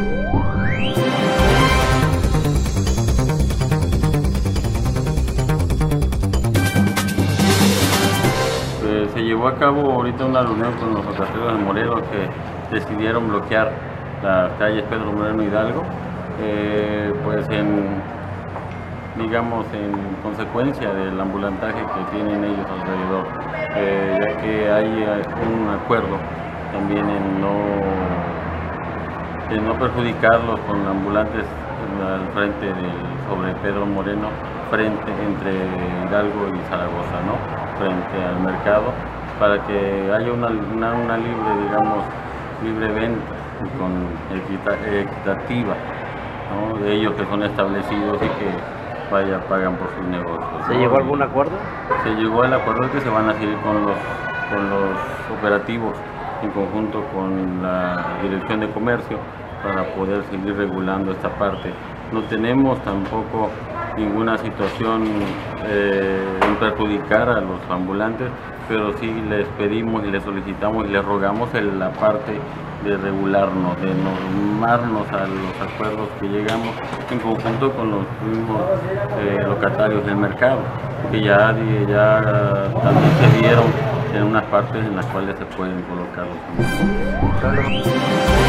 Se llevó a cabo ahorita una reunión con los operativos de Morelos que decidieron bloquear las calles Pedro Moreno Hidalgo, pues digamos en consecuencia del ambulantaje que tienen ellos alrededor, ya que hay un acuerdo también en no perjudicarlos con ambulantes al frente sobre Pedro Moreno, entre Hidalgo y Zaragoza, ¿no? Frente al mercado, para que haya una libre, digamos, libre venta equitativa, ¿no? De ellos que son establecidos y que pagan por sus negocios, ¿no? ¿Se llegó a algún acuerdo? Se llegó al acuerdo de que se van a seguir con los operativos en conjunto con la Dirección de Comercio para poder seguir regulando esta parte. No tenemos tampoco ninguna situación en perjudicar a los ambulantes, pero sí les pedimos y les solicitamos y les rogamos la parte de regularnos, de normarnos a los acuerdos que llegamos en conjunto con los mismos locatarios del mercado, que ya también se dieron en unas partes en las cuales se pueden colocar los ambulantes.